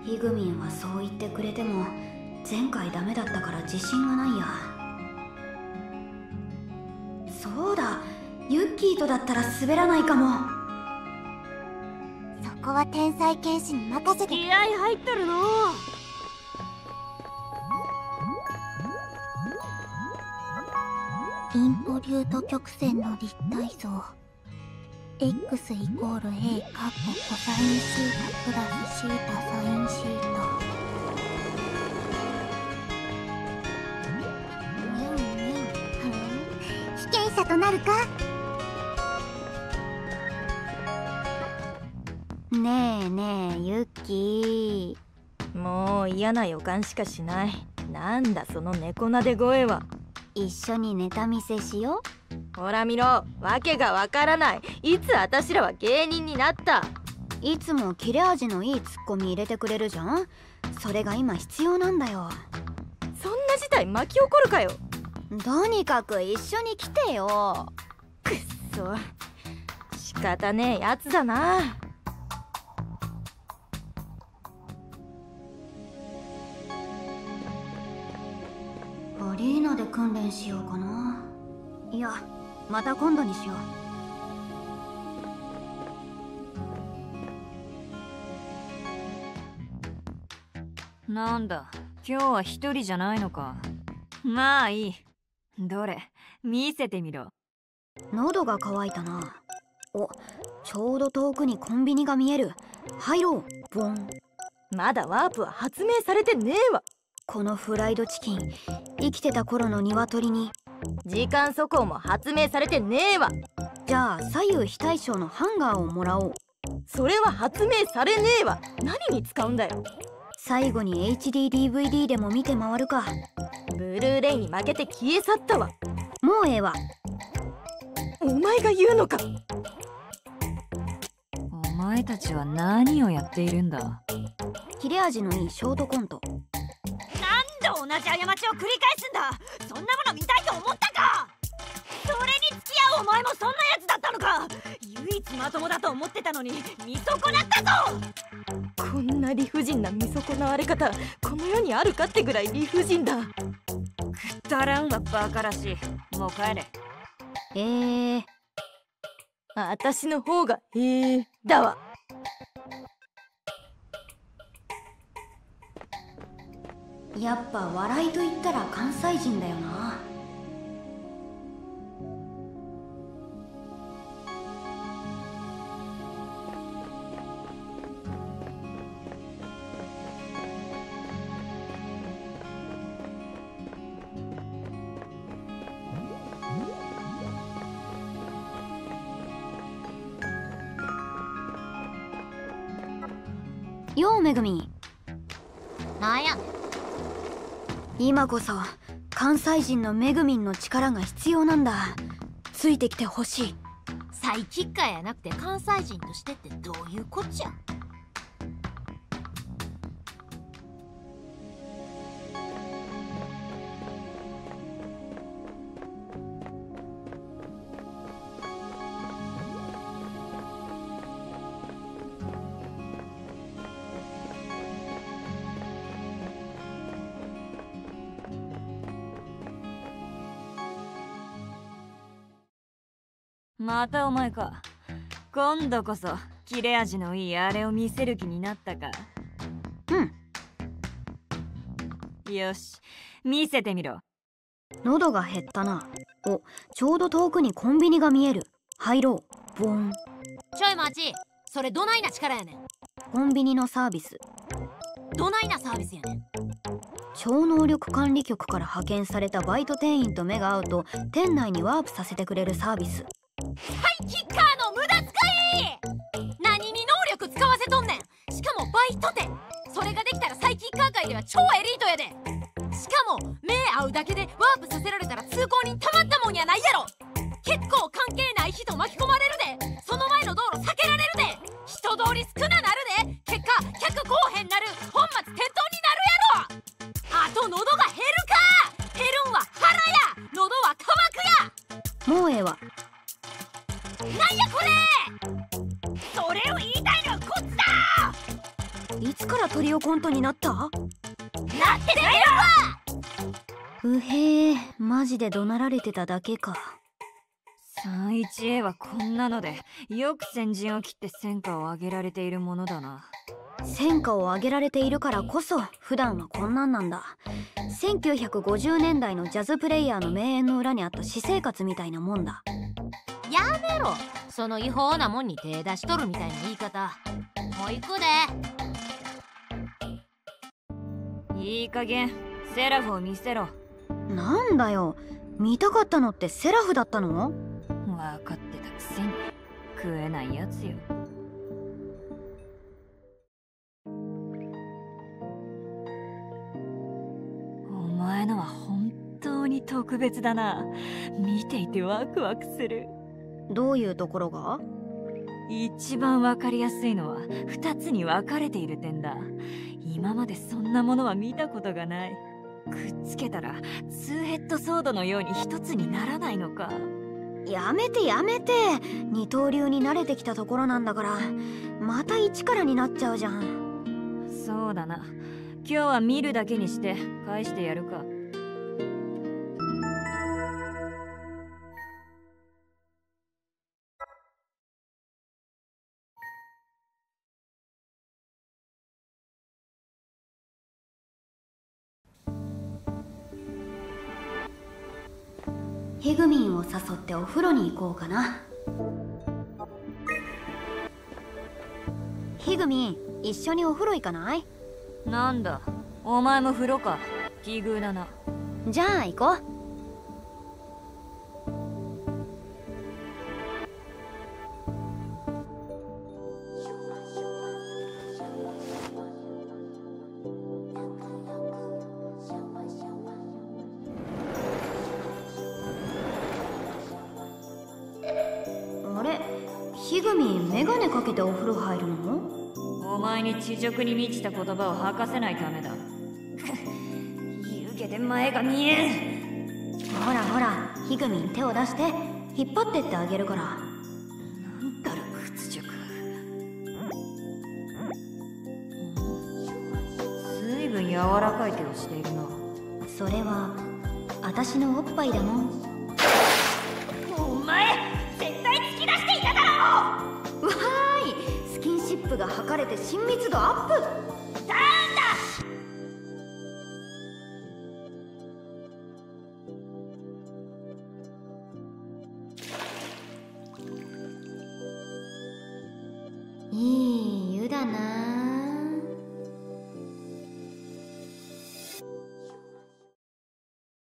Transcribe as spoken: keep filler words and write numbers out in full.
イグミンはそう言ってくれても前回ダメだったから自信がないや。そうだ、ユッキーとだったら滑らないかも。 そこは天才剣士に任せて。 気合入ってるの。 インポリュート曲線の立体像 x イコール a カッココサインシータプラスシータサインシータ。ニンニン。被験者となるか。 ねえねえユッキー、もう嫌な予感しかしない。なんだその猫なで声は。 一緒にネタ見せしよう。ほら見ろ、わけがわからない。いつあたしらは芸人になった。 いつも切れ味のいいツッコミ入れてくれるじゃん。それが今必要なんだよ。 そんな事態巻き起こるかよ。 とにかく一緒に来てよ。 くっそ、仕方ねえやつだな。 アリーナで訓練しようかな。いや、また今度にしよう。なんだ、今日は一人じゃないのか。まあいい。どれ、見せてみろ。 喉が渇いたな。お、ちょうど遠くにコンビニが見える。入ろう。ボン。 まだワープは発明されてねえわ。 このフライドチキン、生きてた頃の鶏に。 時間速報も発明されてねえわ。 じゃあ左右非対称のハンガーをもらおう。 それは発明されねえわ。何に使うんだよ。 最後に エイチディーディーブイディー でも見て回るか。 ブルーレイに負けて消え去ったわ。 もうええわ。 お前が言うのか。 お前たちは何をやっているんだ。 切れ味のいいショートコント。 なんで同じ過ちを繰り返すんだ。そんなもの見たいと思ったか。それに付き合うお前もそんなやつだったのか。唯一まともだと思ってたのに見損なったぞ。こんな理不尽な見損なわれ方、この世にあるかってぐらい理不尽だ。くだらんはバカらしい。もう帰れ。 えー、 私の方がえーだわ。 やっぱ笑いと言ったら関西人だよな。ようめぐみ。 なんや。 今こそ関西人のめぐみんの力が必要なんだ。ついてきてほしい。 サイキッカーやなくて関西人としてってどういうこっちゃ。 またお前か。今度こそ切れ味のいいあれを見せる気になったか。 うん。 よし、見せてみろ。 喉が減ったな。お、ちょうど遠くにコンビニが見える。入ろう。ボン。 ちょい待ち、それどないな力やねん。 コンビニのサービス。 どないなサービスやねん。 超能力管理局から派遣されたバイト店員と目が合うと店内にワープさせてくれるサービス。 サイキッカーの無駄遣い。何に能力使わせとんねん。しかもバイト店。それができたらサイキッカー界では超エリートやで。しかも目合うだけでワープさせられたら通行人たまったもんやないやろ。結構関係ない人巻き込まれるで。その前の道路避けられるで。人通り少ななるで。結果客来おへんなる。本末転倒になるやろ。あと喉が減るか。減るんは腹や。喉は乾くや。 もうええわ。 なんやこれ。それを言いたいのはこっちだ。 いつからトリオコントになった？ なってないわ。 うへえ、マジで怒鳴られてただけか。 さんじゅういちエー はこんなのでよく先陣を切って戦果を上げられているものだな。 戦果を上げられているからこそ普段はこんなんなんだ。せんきゅうひゃくごじゅうねんだいのジャズプレイヤーの名演の裏にあった私生活みたいなもんだ。 やめろ、その違法なもんに手出しとるみたいな言い方。もう行くで。 いい加減セラフを見せろ。 なんだよ、見たかったのってセラフだったの？ 分かってたくせに食えないやつよ。お前のは本当に特別だな。見ていてワクワクする。 どういうところが？ 一番わかりやすいのはふたつに分かれている点だ。今までそんなものは見たことがない。くっつけたらツーヘッドソードのように一つにならないのか。 やめてやめて、二刀流に慣れてきたところなんだからまた一からになっちゃうじゃん。 そうだな、今日は見るだけにして返してやるか。 ヒグミンを誘ってお風呂に行こうかな。ヒグミン、一緒にお風呂行かない？ なんだ、お前も風呂か。奇遇だな。 じゃあ行こう。あれ、ヒグミンメガネかけてお風呂入るの？ お前に地獄に満ちた言葉を吐かせないためだ。湯気で前が見えん。 ほらほら、ヒグミン手を出して引っ張ってってあげるから。 なんだろ屈辱。ずいぶん柔らかい手をしているな。 それは私のおっぱいだもん。 お前絶対突き出していただろう。 わーい、スキンシップが測れて親密度アップ。 ダウンだ。 いい湯だな。